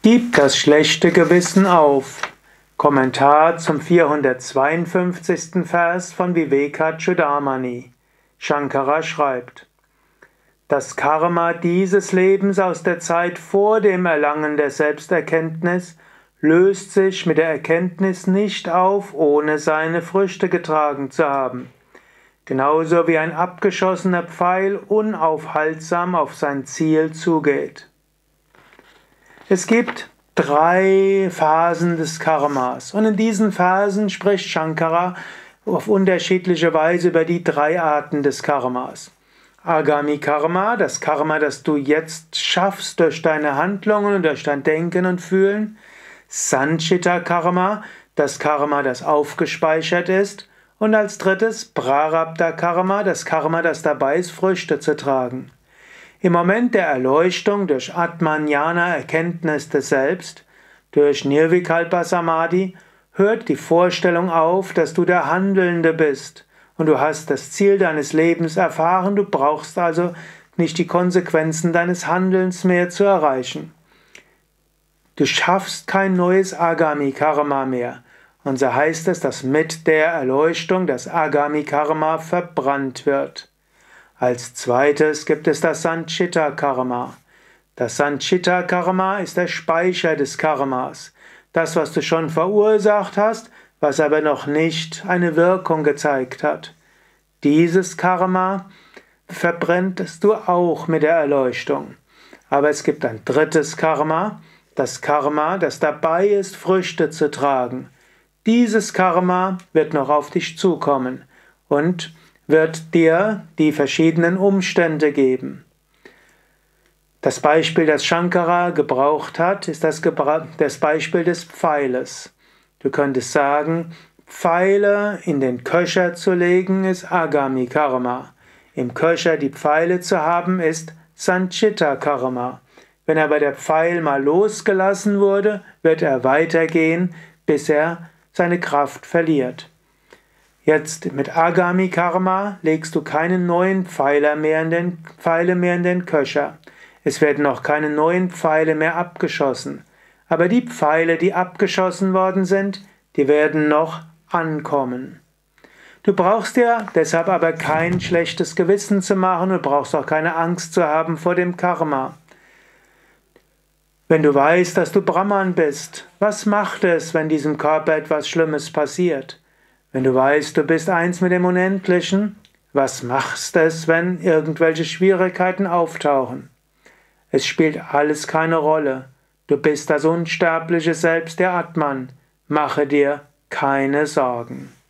Gib das schlechte Gewissen auf. Kommentar zum 452. Vers von Vivekachudamani. Shankara schreibt: Das Karma dieses Lebens aus der Zeit vor dem Erlangen der Selbsterkenntnis löst sich mit der Erkenntnis nicht auf, ohne seine Früchte getragen zu haben. Genauso wie ein abgeschossener Pfeil unaufhaltsam auf sein Ziel zugeht. Es gibt 3 Phasen des Karmas, und in diesen Phasen spricht Shankara auf unterschiedliche Weise über die 3 Arten des Karmas. Agami Karma, das Karma, das du jetzt schaffst durch deine Handlungen und durch dein Denken und Fühlen. Sanchita Karma, das Karma, das aufgespeichert ist. Und als drittes Prarabdha Karma, das Karma, das dabei ist, Früchte zu tragen. Im Moment der Erleuchtung durch Atmanjana, Erkenntnis des Selbst, durch Nirvikalpa Samadhi, hört die Vorstellung auf, dass du der Handelnde bist und du hast das Ziel deines Lebens erfahren, du brauchst also nicht die Konsequenzen deines Handelns mehr zu erreichen. Du schaffst kein neues Agami Karma mehr. Und so heißt es, dass mit der Erleuchtung das Agami Karma verbrannt wird. Als zweites gibt es das Sanchita Karma. Das Sanchita Karma ist der Speicher des Karmas. Das, was du schon verursacht hast, was aber noch nicht eine Wirkung gezeigt hat. Dieses Karma verbrennst du auch mit der Erleuchtung. Aber es gibt ein drittes Karma, das dabei ist, Früchte zu tragen. Dieses Karma wird noch auf dich zukommen und wird dir die verschiedenen Umstände geben. Das Beispiel, das Shankara gebraucht hat, ist das Beispiel des Pfeiles. Du könntest sagen, Pfeile in den Köcher zu legen ist Agami Karma. Im Köcher die Pfeile zu haben ist Sanchita Karma. Wenn aber der Pfeil mal losgelassen wurde, wird er weitergehen, bis er seine Kraft verliert. Jetzt mit Agami Karma legst du keine neuen Pfeile mehr in den Köcher. Es werden auch keine neuen Pfeile mehr abgeschossen. Aber die Pfeile, die abgeschossen worden sind, die werden noch ankommen. Du brauchst dir deshalb aber kein schlechtes Gewissen zu machen, du brauchst auch keine Angst zu haben vor dem Karma. Wenn du weißt, dass du Brahman bist, was macht es, wenn diesem Körper etwas Schlimmes passiert? Wenn du weißt, du bist eins mit dem Unendlichen, was macht es, wenn irgendwelche Schwierigkeiten auftauchen? Es spielt alles keine Rolle. Du bist das unsterbliche Selbst, der Atman. Mache dir keine Sorgen.